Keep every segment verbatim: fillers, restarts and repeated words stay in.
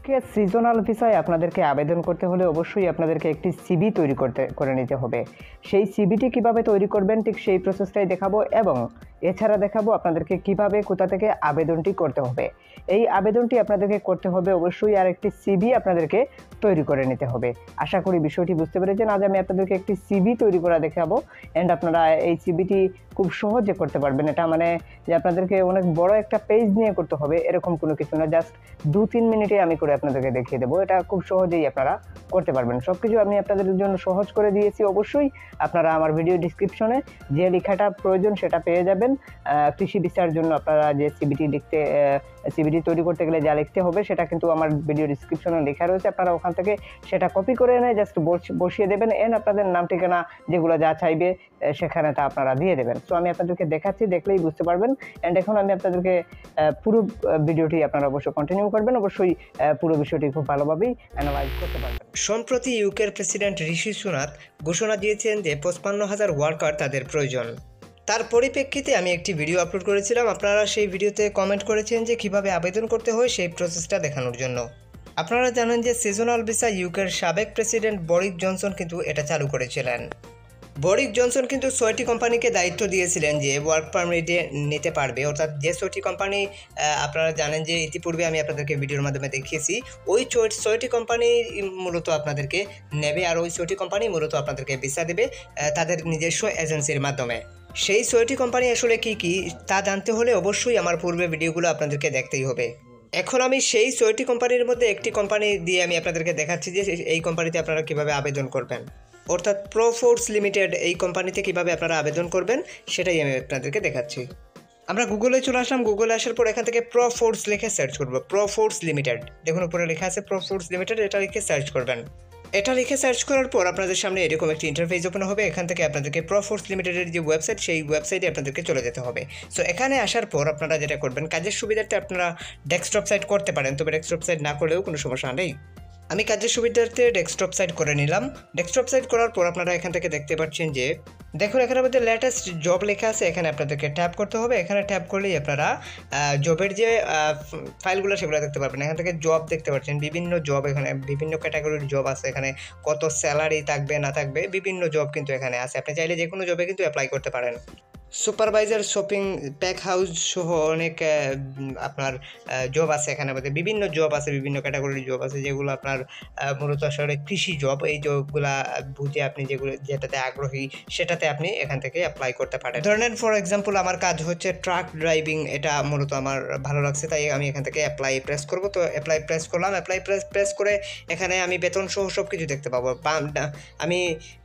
আজকে সিজনাল ভিসায় আপনাদেরকে আবেদন করতে হলে অবশ্যই আপনাদেরকে একটি সিভি তৈরি করতে করে নিতে হবে। সেই সিভিটি কিভাবে তৈরি করবেন ঠিক সেই প্রসেসটাই দেখাবো এবং এছাড়া দেখাবো আপনাদেরকে কিভাবে কোথা থেকে আবেদনটি করতে হবে। এই আবেদনটি আপনাদেরকে করতে হবে অবশ্যই আর একটি সিভি আপনাদেরকে তৈরি করে নিতে হবে। আশা করি বিষয়টি বুঝতে পেরেছেন। আজ আমি আপনাদেরকে একটি সিভি তৈরি করা দেখাবো অ্যান্ড আপনারা এই সিভিটি খুব সহজে করতে পারবেন। এটা মানে যে আপনাদেরকে অনেক বড় একটা পেজ নিয়ে করতে হবে এরকম কোনো কিছু না, জাস্ট দু তিন মিনিটে আমি করে আপনাদেরকে দেখিয়ে দেবো। এটা খুব সহজেই আপনারা করতে পারবেন। সব কিছু আমি আপনাদের জন্য সহজ করে দিয়েছি। অবশ্যই আপনারা আমার ভিডিও ডিসক্রিপশনে যে লেখাটা প্রয়োজন সেটা পেয়ে যাবেন। কৃষি ভিসার জন্য আপনারা যে সিভিটি লিখতে সিভিটি তৈরি করতে গেলে যা লিখতে হবে সেটা কিন্তু আমার ভিডিও ডিসক্রিপশনে লেখা রয়েছে। আপনারা ওখান থেকে সেটা কপি করে এনে জাস্ট বসিয়ে দেবেন এন আপনাদের নাম ঠিকানা যেগুলো যা চাইবে সেখানে তা আপনারা দিয়ে দেবেন। তো আমি আপনাদেরকে দেখাচ্ছি, দেখলেই বুঝতে পারবেন। অ্যান্ড এখন আমি আপনাদেরকে পুরো ভিডিওটি আপনারা অবশ্যই কন্টিনিউ করবেন। অবশ্যই পুরো বিষয়টি খুব ভালোভাবেই অ্যানালাইজ করতে পারবেন। সম্প্রতি ইউকের প্রেসিডেন্ট ঋষি সুনাক ঘোষণা দিয়েছেন যে পঁচপান্ন হাজার ওয়ার্কার তাদের প্রয়োজন। তার পরিপ্রেক্ষিতে আমি একটি ভিডিও আপলোড করেছিলাম। আপনারা সেই ভিডিওতে কমেন্ট করেছেন যে কিভাবে আবেদন করতে হয় সেই প্রসেসটা দেখানোর জন্য। আপনারা জানেন যে সিজনাল ভিসা ইউকের সাবেক প্রেসিডেন্ট বরিস জনসন কিন্তু এটা চালু করেছিলেন। বরিস জনসন কিন্তু ছয়টি কোম্পানিকে দায়িত্ব দিয়েছিলেন যে ওয়ার্ক পারমিটে নিতে পারবে, অর্থাৎ যে ছয়টি কোম্পানি আপনারা জানেন যে ইতিপূর্বে আমি আপনাদেরকে ভিডিওর মাধ্যমে দেখিয়েছি, ওই ছয়টি কোম্পানি মূলত আপনাদেরকে নেবে আর ওই ছয়টি কোম্পানি মূলত আপনাদেরকে ভিসা দেবে তাদের নিজস্ব এজেন্সির মাধ্যমে। সেই ছয়টি কোম্পানি আসলে কি কি তা জানতে হলে অবশ্যই আমার পূর্বে ভিডিওগুলো আপনাদেরকে দেখতেই হবে। এখন আমি সেই ছয়টি কোম্পানির মধ্যে একটি কোম্পানি দিয়ে আমি আপনাদেরকে দেখাচ্ছি যে এই কোম্পানিতে আপনারা কিভাবে আবেদন করবেন, অর্থাৎ প্রো ফোর্স লিমিটেড এই কোম্পানিতে কিভাবে আপনারা আবেদন করবেন সেটাই আমি আপনাদেরকে দেখাচ্ছি। আমরা গুগলে চলে আসলাম। গুগলে আসার পর এখান থেকে প্রো ফোর্স লিখে সার্চ করবো। প্রো ফোর্স লিমিটেড, দেখুন উপরে লেখা আছে প্রো ফোর্স লিমিটেড, এটা লিখে সার্চ করবেন। এটা লিখে সার্চ করার পর আপনাদের সামনে এরকম একটি ইন্টারফেস ওপেন হবে। এখান থেকে আপনাদেরকে প্রো ফোর্স লিমিটেডের যে ওয়েবসাইট সেই ওয়েবসাইটে আপনাদেরকে চলে যেতে হবে। সো এখানে আসার পর আপনারা যেটা করবেন, কাজের সুবিধার্থে আপনারা ডেস্কটপ সাইট করতে পারেন, তবে ডেস্কটপ সাইট না করলেও কোনো সমস্যা নেই। আমি কাজের সুবিধার্থে ডেস্কটপ সাইট করে নিলাম। ডেস্কটপ সাইট করার পর আপনারা এখান থেকে দেখতে পাচ্ছেন যে দেখুন এখানে আমাদের লেটেস্ট জব লেখা আছে। এখানে আপনাদেরকে ট্যাপ করতে হবে। এখানে ট্যাপ করলেই আপনারা জবের যে ফাইলগুলো সেগুলো দেখতে পারবেন। এখান থেকে জব দেখতে পাচ্ছেন, বিভিন্ন জব, এখানে বিভিন্ন ক্যাটাগরির জব আছে। এখানে কত স্যালারি থাকবে না থাকবে বিভিন্ন জব কিন্তু এখানে আছে। আপনি চাইলে যে কোনো জবে কিন্তু অ্যাপ্লাই করতে পারেন। সুপারভাইজার, শপিং, প্যাক হাউস সহ অনেক আপনার জব আছে এখানে মধ্যে, বিভিন্ন জব আছে, বিভিন্ন ক্যাটাগরির জব আছে যেগুলো আপনার মূলত আসলে কৃষি জব। এই জবগুলা বুঝে আপনি যেগুলো যেটাতে আগ্রহী সেটাতে আপনি এখান থেকে অ্যাপ্লাই করতে পারেন। ধরেন ফর এক্সাম্পল আমার কাজ হচ্ছে ট্রাক ড্রাইভিং, এটা মূলত আমার ভালো লাগছে তাই আমি এখান থেকে অ্যাপ্লাই প্রেস করব। তো অ্যাপ্লাই প্রেস করলাম। অ্যাপ্লাই প্রেস প্রেস করে এখানে আমি বেতন সহ সব কিছু দেখতে পাবো। বাম আমি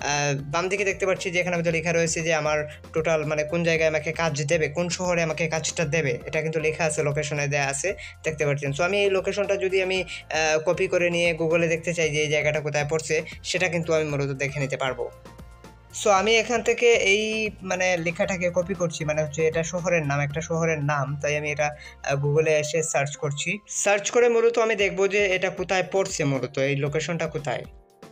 বাম দিকে দেখতে পাচ্ছি যে এখানে আমাদের লেখা রয়েছে যে আমার টোটাল মানে কোন জায়গায় আমাকে কাজ দেবে, কোন শহরে আমাকে কাজটা দেবে, এটা কিন্তু লেখা আছে, লোকেশনে দেওয়া আছে, দেখতে পাচ্ছেন। সো আমি এই লোকেশনটা যদি আমি কপি করে নিয়ে গুগলে দেখতে চাই যে এই জায়গাটা কোথায় পড়ছে, সেটা কিন্তু আমি মূলত দেখে নিতে পারবো। সো আমি এখান থেকে এই মানে লেখাটাকে কপি করছি, মানে হচ্ছে এটা শহরের নাম, একটা শহরের নাম, তাই আমি এটা গুগলে এসে সার্চ করছি। সার্চ করে মূলত আমি দেখবো যে এটা কোথায় পড়ছে, মূলত এই লোকেশনটা কোথায়।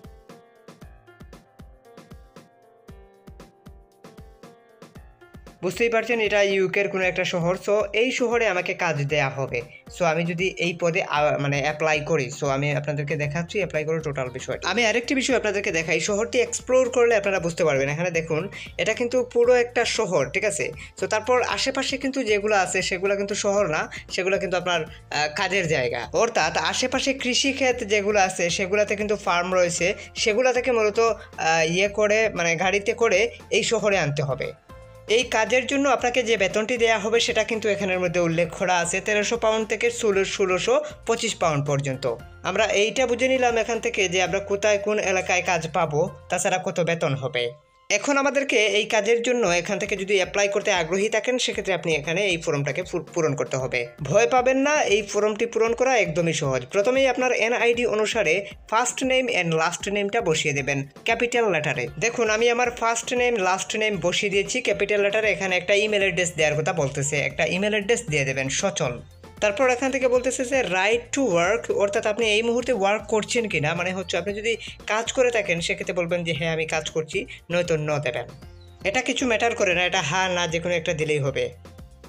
বুঝতেই পারছেন এটা ইউকের কোনো একটা শহর। সো এই শহরে আমাকে কাজ দেয়া হবে। সো আমি যদি এই পদে মানে অ্যাপ্লাই করি, সো আমি আপনাদেরকে দেখাচ্ছি অ্যাপ্লাই করে টোটাল বিষয়। আমি আরেকটি বিষয় আপনাদেরকে দেখাই, শহরটি এক্সপ্লোর করলে আপনারা বুঝতে পারবেন। এখানে দেখুন এটা কিন্তু পুরো একটা শহর, ঠিক আছে। সো তারপর আশেপাশে কিন্তু যেগুলো আছে সেগুলো কিন্তু শহর না, সেগুলো কিন্তু আপনার কাজের জায়গা, অর্থাৎ আশেপাশে কৃষিক্ষেত যেগুলো আছে সেগুলোতে কিন্তু ফার্ম রয়েছে, সেগুলো থেকে মূলত ইয়ে করে মানে গাড়িতে করে এই শহরে আনতে হবে। এই কাজের জন্য আপনাকে যে বেতনটি দেওয়া হবে সেটা কিন্তু এখানের মধ্যে উল্লেখ করা আছে, তেরোশো পাউন্ড থেকে ষোলো ষোলোশো পঁচিশ পাউন্ড পর্যন্ত। আমরা এইটা বুঝে নিলাম এখান থেকে যে আমরা কোথায় কোন এলাকায় কাজ পাবো, তাছাড়া কত বেতন হবে। এখন আমাদেরকে এই কাজের জন্য এখান থেকে যদি অ্যাপ্লাই করতে আগ্রহী থাকেন সেক্ষেত্রে আপনি এখানে এই ফর্মটাকে পূরণ করতে হবে। ভয় পাবেন না, এই ফর্মটি পূরণ করা একদমই সহজ। প্রথমেই আপনার এনআইডি অনুসারে ফার্স্ট নেম অ্যান্ড লাস্ট নেমটা বসিয়ে দেবেন ক্যাপিটাল লেটারে। দেখুন আমি আমার ফার্স্ট নেম লাস্ট নেম বসিয়ে দিয়েছি ক্যাপিটাল লেটারে। এখানে একটা ইমেল অ্যাড্রেস দেওয়ার কথা বলতেছে, একটা ইমেল অ্যাড্রেস দিয়ে দেবেন সচল। তারপর এখান থেকে বলতেছে যে রাইট টু ওয়ার্ক, অর্থাৎ আপনি এই মুহূর্তে ওয়ার্ক করছেন কি না, মানে হচ্ছে আপনি যদি কাজ করে থাকেন সেক্ষেত্রে বলবেন যে হ্যাঁ আমি কাজ করছি, নয়তো ন দেবেন। এটা কিছু ম্যাটার করে না, এটা হ্যাঁ না যে কোনো একটা দিলেই হবে।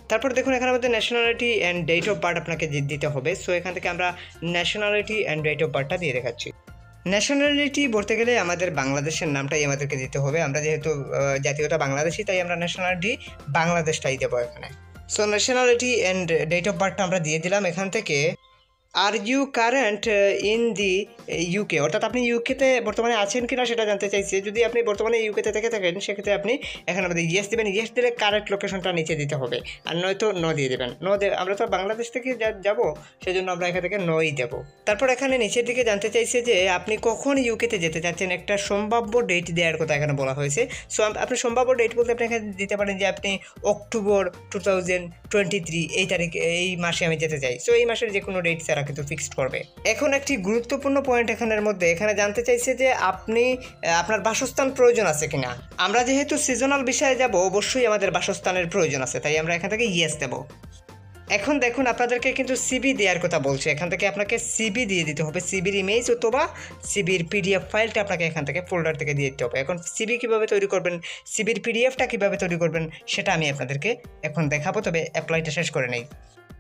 তারপর দেখুন এখানে আমাদের nationality and date of birth আপনাকে দিতে হবে। সো এখান থেকে আমরা ন্যাশনালিটি অ্যান্ড ডেট অফ বার্থটা দিয়ে দেখাচ্ছি। ন্যাশনালিটি বলতে গেলে আমাদের বাংলাদেশের নামটাই আমাদেরকে দিতে হবে। আমরা যেহেতু জাতীয়তা বাংলাদেশি, তাই আমরা ন্যাশনালিটি বাংলাদেশটাই দেবো এখানে। So nationality and date of বার্থটা আমরা দিয়ে দিলাম। এখান থেকে are you current in the UK, অর্থাৎ আপনি ইউকেতে বর্তমানে আছেন কিনা সেটা জানতে চাইছে। যদি আপনি বর্তমানে ইউকেতে থেকে থাকেন সেক্ষেত্রে আপনি এখানে আমাদের ইয়েস দেবেন। ইয়েস দিলে কারেক্ট লোকেশনটা নিচে দিতে হবে, আর নয়তো ন দিয়ে দেবেন। ন দে আমরা তো বাংলাদেশ থেকে যাবো, সেই জন্য আমরা এখান থেকে নই দেবো। তারপর এখানে নিচের দিকে জানতে চাইছে যে আপনি কখন ইউকেতে যেতে চাচ্ছেন, একটা সম্ভাব্য ডেট দেওয়ার কথা এখানে বলা হয়েছে। সো আপনি সম্ভাব্য ডেট বলতে আপনি এখানে দিতে পারেন যে আপনি October two thousand twenty three এই তারিখ এই মাসে আমি যেতে চাই। সো এই মাসের যে কোনো ডেট তারা কিন্তু ফিক্সড করবে। এখন একটি গুরুত্বপূর্ণ পয়েন্ট এখানের মধ্যে, এখানে জানতে চাইছে যে আপনি আপনার বাসস্থান প্রয়োজন আছে কিনা। আমরা যেহেতু সিজনাল বিষয়ে যাব, অবশ্যই আমাদের বাসস্থানের প্রয়োজন আছে, তাই আমরা এখান থেকে ইয়েস দেব। এখন দেখুন আপনাদেরকে কিন্তু সিবি দেওয়ার কথা বলছে। এখান থেকে আপনাকে সিবি দিয়ে দিতে হবে, সিবির ইমেজ অথবা সিবির পিডিএফ ফাইলটা আপনাকে এখান থেকে ফোল্ডার থেকে দিয়ে দিতে হবে। এখন সিবি কীভাবে তৈরি করবেন, সিবির পিডিএফটা কীভাবে তৈরি করবেন সেটা আমি আপনাদেরকে এখন দেখাবো, তবে অ্যাপ্লাইটা শেষ করে নেই।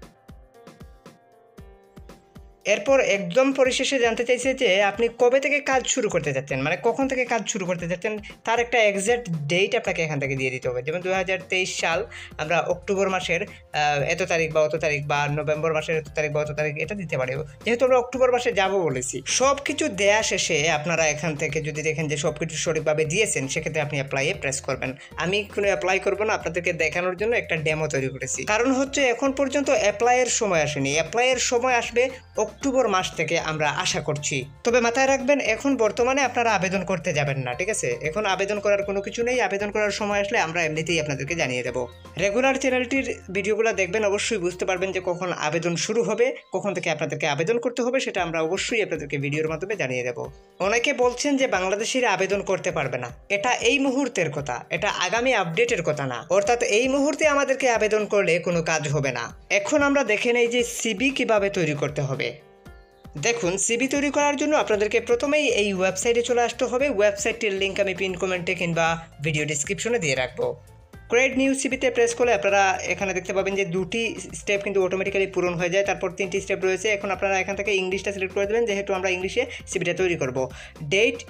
এরপর একদম পরিশেষে জানতে চাইছে যে আপনি কবে থেকে কাজ শুরু করতে চাচ্ছেন, মানে কখন থেকে কাজ শুরু করতে চাচ্ছেন তার একটা এক্স্যাক্ট ডেট আপনাকে এখান থেকে দিয়ে দিতে হবে। যেমন দু হাজার তেইশ সাল আমরা অক্টোবর মাসের এত তারিখ বা অত তারিখ, বা নভেম্বর মাসের এত তারিখ বা অত তারিখ, এটা দিতে পারে। যেহেতু আমরা অক্টোবর মাসে যাব বলেছি। সব কিছু দেয়া শেষে আপনারা এখান থেকে যদি দেখেন যে সব কিছু সঠিকভাবে দিয়েছেন, সেক্ষেত্রে আপনি অ্যাপ্লাইয়ে প্রেস করবেন। আমি কোনো অ্যাপ্লাই করবো না, আপনাদেরকে দেখানোর জন্য একটা ডেমো তৈরি করেছি। কারণ হচ্ছে এখন পর্যন্ত অ্যাপ্লাইয়ের সময় আসেনি, অ্যাপ্লাইয়ের সময় আসবে অক্টোবর মাস থেকে আমরা আশা করছি। তবে মাথায় রাখবেন এখন বর্তমানে আপনারা আবেদন করতে যাবেন না, ঠিক আছে? এখন আবেদন করার কোনো কিছু নেই। আবেদন করার সময় আসলে আমরা এমনিতেই আপনাদেরকে জানিয়ে দেবো। রেগুলার চ্যানেলটির ভিডিওগুলো দেখবেন, অবশ্যই বুঝতে পারবেন যে কখন আবেদন শুরু হবে, কখন থেকে আপনাদেরকে আবেদন করতে হবে, সেটা আমরা অবশ্যই আপনাদেরকে ভিডিওর মাধ্যমে জানিয়ে দেবো। অনেকে বলছেন যে বাংলাদেশিরা আবেদন করতে পারবে না, এটা এই মুহূর্তের কথা, এটা আগামী আপডেটের কথা না। অর্থাৎ এই মুহূর্তে আমাদেরকে আবেদন করলে কোনো কাজ হবে না। এখন আমরা দেখে নেই যে সিবি কিভাবে তৈরি করতে হবে। দেখুন, সিবি তৈরি করার জন্য আপনাদেরকে প্রথমেই এই ওয়েবসাইটে চলে আসতে হবে। ওয়েবসাইটটির লিঙ্ক আমি পিন কমেন্টে কিংবা ভিডিও ডিসক্রিপশনে দিয়ে রাখবো। ক্রিয়েট নিউ সিবিতে প্রেস করলে আপনারা এখানে দেখতে পাবেন যে দুটি স্টেপ কিন্তু অটোমেটিক্যালি পূরণ হয়ে যায়। তারপর তিনটি স্টেপ রয়েছে। এখন আপনারা এখান থেকে ইংলিশটা সিলেক্ট করে দেবেন, যেহেতু আমরা ইংলিশে সিবিটা তৈরি করব। ডেট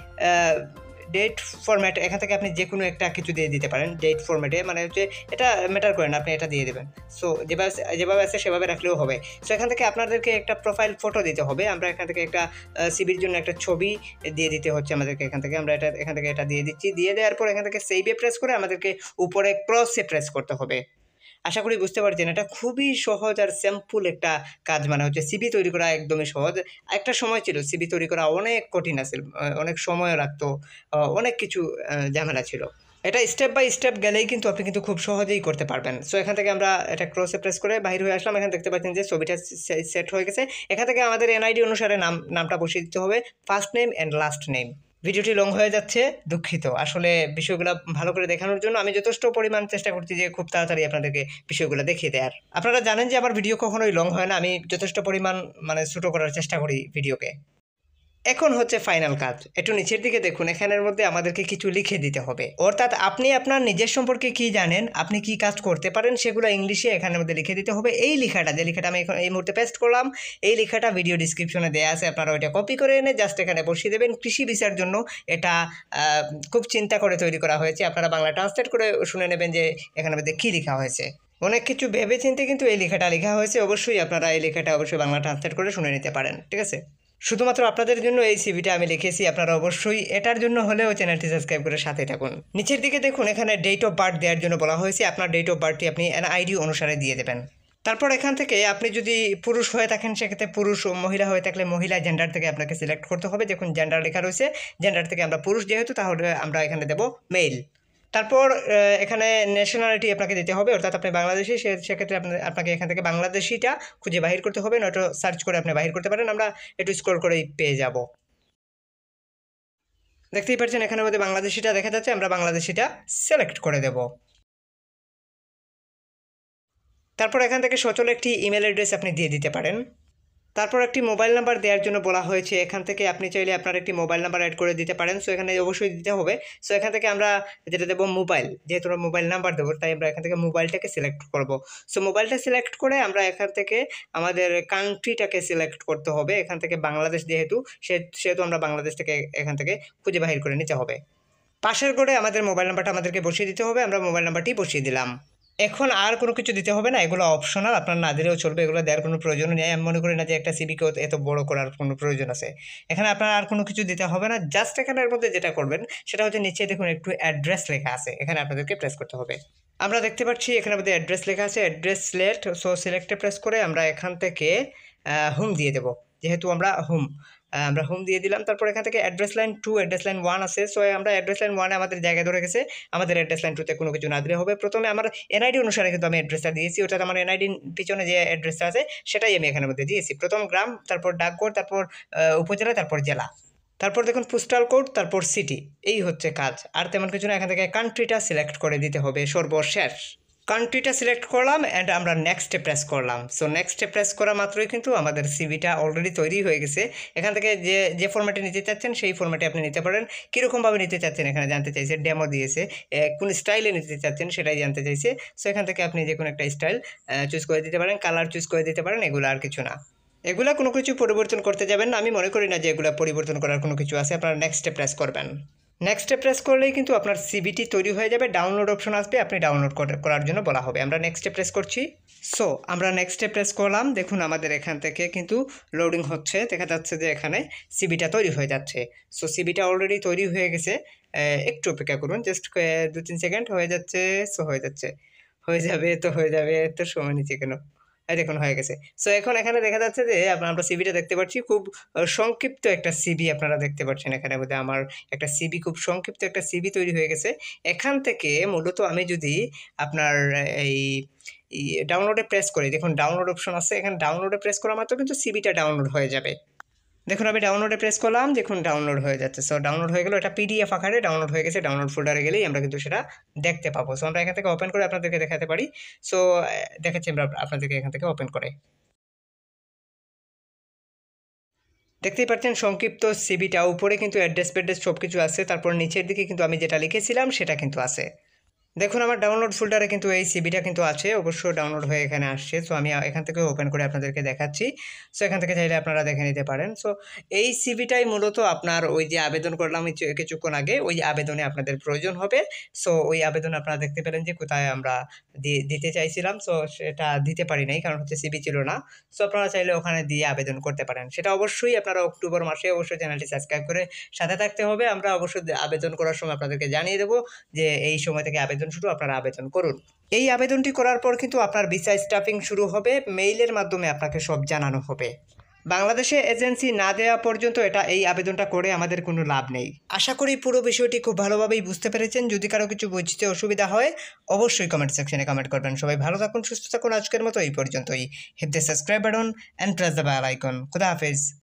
ডেট ফরম্যাট, এখান থেকে আপনি যে কোনো একটা কিছু দিয়ে দিতে পারেন ডেট ফরম্যাটে, মানে হচ্ছে এটা ম্যাটার করে না, আপনি এটা দিয়ে দেবেন। সো যেভাবে যেভাবে আছে সেভাবে রাখলেও হবে। সো এখান থেকে আপনাদেরকে একটা প্রোফাইল ফটো দিতে হবে। আমরা এখান থেকে একটা সিবির জন্য একটা ছবি দিয়ে দিতে হচ্ছে আমাদেরকে। এখান থেকে আমরা এটা এখান থেকে এটা দিয়ে দিচ্ছি। দিয়ে দেওয়ার পর এখান থেকে সেভে প্রেস করে আমাদেরকে উপরে ক্রসে প্রেস করতে হবে। আশা করি বুঝতে পারছেন, এটা খুবই সহজ আর সিম্পল একটা কাজ। মানে হচ্ছে সিবি তৈরি করা একদমই সহজ। একটা সময় ছিল সিবি তৈরি করা অনেক কঠিন আছে, অনেক সময় লাগতো, অনেক কিছু ঝামেলা ছিল। এটা স্টেপ বাই স্টেপ গেলেই কিন্তু আপনি কিন্তু খুব সহজেই করতে পারবেন। সো এখান থেকে আমরা এটা ক্রসে প্রেস করে বাইরে হয়ে আসলাম। এখানে দেখতে পাচ্ছেন যে ছবিটা সেট হয়ে গেছে। এখান থেকে আমাদের এনআইডি অনুসারে নাম নামটা বসিয়ে দিতে হবে, first name and last name. ভিডিওটি লং হয়ে যাচ্ছে, দুঃখিত। আসলে বিষয়গুলো ভালো করে দেখানোর জন্য আমি যথেষ্ট পরিমাণ চেষ্টা করছি যে খুব তাড়াতাড়ি আপনাদেরকে বিষয়গুলো দেখিয়ে দেওয়ার। আপনারা জানেন যে আমার ভিডিও কখনোই লং হয় না, আমি যথেষ্ট পরিমাণ মানে ছোটো করার চেষ্টা করি ভিডিওকে। এখন হচ্ছে ফাইনাল কাজ। একটু নিচের দিকে দেখুন, এখানের মধ্যে আমাদেরকে কিছু লিখে দিতে হবে। অর্থাৎ আপনি আপনার নিজের সম্পর্কে কি জানেন, আপনি কি কাজ করতে পারেন, সেগুলো ইংলিশে এখানের মধ্যে লিখে দিতে হবে। এই লেখাটা, যে লেখাটা আমি এখন এই মুহূর্তে পেস্ট করলাম, এই লেখাটা ভিডিও ডিসক্রিপশনে দেওয়া আছে। আপনারা ওইটা কপি করে এনে জাস্ট এখানে বসিয়ে দেবেন। কৃষি ভিসার জন্য এটা খুব চিন্তা করে তৈরি করা হয়েছে। আপনারা বাংলা ট্রান্সলেট করে শুনে নেবেন যে এখানের মধ্যে কী লেখা হয়েছে। অনেক কিছু ভেবে চিন্তে কিন্তু এই লেখাটা লেখা হয়েছে। অবশ্যই আপনারা এই লেখাটা অবশ্যই বাংলা ট্রান্সলেট করে শুনে নিতে পারেন, ঠিক আছে? শুধুমাত্র আপনাদের জন্য এই সিভিটা আমি লিখেছি। আপনারা অবশ্যই এটার জন্য হলেও চ্যানেলটি সাবস্ক্রাইব করে সাথে থাকুন। নিচের দিকে দেখুন, এখানে ডেট অফ বার্থ দেওয়ার জন্য বলা হয়েছে। আপনার ডেট অফ বার্থটি আপনি এনআইডি অনুসারে দিয়ে দেবেন। তারপর এখান থেকে আপনি যদি পুরুষ হয়ে থাকেন সেক্ষেত্রে পুরুষ, মহিলা হয়ে থাকলে মহিলা জেন্ডার থেকে আপনাকে সিলেক্ট করতে হবে। দেখুন জেন্ডার লেখা রয়েছে, জেন্ডার থেকে আমরা পুরুষ যেহেতু, তাহলে আমরা এখানে দেব মেল। তারপর এখানে ন্যাশনালিটি আপনাকে দিতে হবে, অর্থাৎ আপনি বাংলাদেশি, সেক্ষেত্রে আপনাকে এখান থেকে বাংলাদেশিটা খুঁজে বাহির করতে হবে, নয়তো সার্চ করে আপনি বাহির করতে পারেন। আমরা একটু স্ক্রল করেই পেয়ে যাব। দেখতেই পাচ্ছেন এখানের মধ্যে বাংলাদেশিটা দেখা যাচ্ছে, আমরা বাংলাদেশিটা সিলেক্ট করে দেব। তারপর এখান থেকে সচল একটি ইমেল অ্যাড্রেস আপনি দিয়ে দিতে পারেন। তারপর একটি মোবাইল নাম্বার দেওয়ার জন্য বলা হয়েছে। এখান থেকে আপনি চাইলে আপনার একটি মোবাইল নাম্বার অ্যাড করে দিতে পারেন। সো এখানে অবশ্যই দিতে হবে। সো এখান থেকে আমরা যেটা দেবো মোবাইল, যেহেতু আমরা মোবাইল নাম্বার দেবো তাই আমরা এখান থেকে মোবাইলটাকে সিলেক্ট করব। সো মোবাইলটা সিলেক্ট করে আমরা এখান থেকে আমাদের কান্ট্রিটাকে সিলেক্ট করতে হবে। এখান থেকে বাংলাদেশ যেহেতু সেহেতু আমরা বাংলাদেশ থেকে এখান থেকে খুঁজে বাহির করে নিতে হবে। পাশের ঘরে আমাদের মোবাইল নাম্বারটা আমাদেরকে বসিয়ে দিতে হবে। আমরা মোবাইল নাম্বারটি বসিয়ে দিলাম। এখন আর কোনো কিছু দিতে হবে না, এগুলো অপশনাল, আপনার না দিলেও চলবে, এগুলো দেওয়ার কোনো প্রয়োজন নেই। আমি মনে করি না যে একটা সিবিকে এত বড় করার কোনো প্রয়োজন আছে। এখানে আপনার আর কোনো কিছু দিতে হবে না, জাস্ট এখানের মধ্যে যেটা করবেন সেটা হচ্ছে নিচে দেখুন একটু অ্যাড্রেস লেখা আছে, এখানে আপনাদেরকে প্রেস করতে হবে। আমরা দেখতে পাচ্ছি এখানে আমাদের অ্যাড্রেস লেখা আছে, অ্যাড্রেস সিলেক্ট। সো সিলেক্টে প্রেস করে আমরা এখান থেকে হোম দিয়ে দেবো, যেহেতু আমরা হোম আমরা হোম দিয়ে দিলাম। তারপর এখান থেকে address line two, address line one আছে। সো আমরা অ্যাড্রেস লাইন ওয়ানে আমাদের জায়গা ধরে গেছে, আমাদের অ্যাড্রেস লাইন টুতে কোনো কিছু না দিলে হবে। প্রথমে আমার এনআইডি অনুসারে কিন্তু আমি অ্যাড্রেসটা দিয়েছি, ওটা আমার এনআইডির পিছনে যে অ্যাড্রেসটা আছে সেটাই আমি এখানের মধ্যে দিয়েছি। প্রথম গ্রাম, তারপর ডাকঘর, তারপর উপজেলা, তারপর জেলা, তারপর দেখুন পোস্টাল কোড, তারপর সিটি। এই হচ্ছে কাজ, আর তেমন কিছু না। এখান থেকে কান্ট্রিটা সিলেক্ট করে দিতে হবে সর্বশেষ। কান্ট্রিটা সিলেক্ট করলাম অ্যান্ড আমরা নেক্সটে প্রেস করলাম। সো নেক্সটে প্রেস করা মাত্রই কিন্তু আমাদের সিভিটা অলরেডি তৈরি হয়ে গেছে। এখান থেকে যে যে ফরম্যাটে নিতে চাচ্ছেন সেই ফরম্যাটে আপনি নিতে পারেন। কীরকমভাবে নিতে চাচ্ছেন এখানে জানতে চাইছে, ডেমো দিয়েছে, কোন স্টাইলে নিতে চাচ্ছেন সেটাই জানতে চাইছে। সো এখান থেকে আপনি যে কোনো একটা স্টাইল চুজ করে দিতে পারেন, কালার চুজ করে দিতে পারেন, এগুলো আর কিছু না। এগুলা কোনো কিছু পরিবর্তন করতে যাবেন না, আমি মনে করি না যে এগুলো পরিবর্তন করার কোনো কিছু আছে। আপনারা নেক্সটে প্রেস করবেন। নেক্সটে প্রেস করলেই কিন্তু আপনার সিভিটি তৈরি হয়ে যাবে, ডাউনলোড অপশন আসবে, আপনি ডাউনলোড করার জন্য বলা হবে। আমরা নেক্সটে প্রেস করছি। সো আমরা নেক্সটে প্রেস করলাম, দেখুন আমাদের এখান থেকে কিন্তু লোডিং হচ্ছে, দেখা যাচ্ছে যে এখানে সিভিটা তৈরি হয়ে যাচ্ছে। সো সিভিটা অলরেডি তৈরি হয়ে গেছে, একটু অপেক্ষা করুন, জাস্ট দু তিন সেকেন্ড হয়ে যাচ্ছে। সো হয়ে যাচ্ছে, হয়ে যাবে তো হয়ে যাবে, তো সময় নিচ্ছে কেন, দেখুন হয়ে গেছে। সো এখন এখানে দেখা যাচ্ছে যে আমরা সিবিটা দেখতে পাচ্ছি, খুব সংক্ষিপ্ত একটা সিবি আপনারা দেখতে পাচ্ছেন। এখানে মধ্যে আমার একটা সিবি, খুব সংক্ষিপ্ত একটা সিবি তৈরি হয়ে গেছে। এখান থেকে মূলত আমি যদি আপনার এই ডাউনলোডে প্রেস করি, দেখুন ডাউনলোড অপশন আছে, এখানে ডাউনলোডে প্রেস করা মাত্র কিন্তু সিবিটা ডাউনলোড হয়ে যাবে। দেখুন আমি ডাউনলোডে প্রেস করলাম, দেখুন ডাউনলোড হয়ে যাচ্ছে। সো ডাউনলোড হয়ে গেল, এটা পিডিএফ আকারে ডাউনলোড হয়ে গেছে। ডাউনলোড ফোল্ডারে গেলেই আমরা কিন্তু সেটা দেখতে পাবো। সো আমরা এখান থেকে ওপেন করে আপনাদেরকে দেখাতে পারি। সো দেখাচ্ছি আমরা আপনাদেরকে এখান থেকে ওপেন করে। দেখতেই পাচ্ছেন সংক্ষিপ্ত সিবিটা, উপরে কিন্তু অ্যাড্রেস ফ্যাড্রেস সব কিছু আছে, তারপর নিচের দিকে কিন্তু আমি যেটা লিখেছিলাম সেটা কিন্তু আছে। দেখুন আমার ডাউনলোড ফোল্ডারে কিন্তু এই সিবিটা কিন্তু আছে, অবশ্য ডাউনলোড হয়ে এখানে আসছে। সো আমি এখান থেকে ওপেন করে আপনাদেরকে দেখাচ্ছি। সো এখান থেকে চাইলে আপনারা দেখে নিতে পারেন। সো এই সিবিটাই মূলত আপনার ওই যে আবেদন করলাম কিছুক্ষণ আগে, ওই আবেদনে আপনাদের প্রয়োজন হবে। সো ওই আবেদন আপনারা দেখতে পেলেন যে কোথায় আমরা দিতে চাইছিলাম। সো সেটা দিতে পারি নাই, কারণ হচ্ছে সিবি ছিল না। সো আপনারা চাইলে ওখানে দিয়ে আবেদন করতে পারেন। সেটা অবশ্যই আপনারা অক্টোবর মাসে অবশ্যই চ্যানেলটি সাবস্ক্রাইব করে সাথে থাকতে হবে। আমরা অবশ্যই আবেদন করার সময় আপনাদেরকে জানিয়ে দেবো যে এই সময় থেকে আবেদন শুরু, আপনারা আবেদন করুন। এই আবেদনটি করার পর কিন্তু আপনার ভিসা স্টাফিং শুরু হবে, মেইলের মাধ্যমে আপনাকে সব জানানো হবে। বাংলাদেশে এজেন্সি না দেওয়া পর্যন্ত এটা এই আবেদনটা করে আমাদের কোনো লাভ নেই। আশা করি পুরো বিষয়টি খুব ভালোভাবেই বুঝতে পেরেছেন। যদি কারো কিছু বুঝতে অসুবিধা হয় অবশ্যই কমেন্ট সেকশনে কমেন্ট করবেন। সবাই ভালো থাকুন, সুস্থ থাকুন। আজকের মতো এই পর্যন্তই। Hit the subscribe button and press the bell icon. খুদা হাফেজ।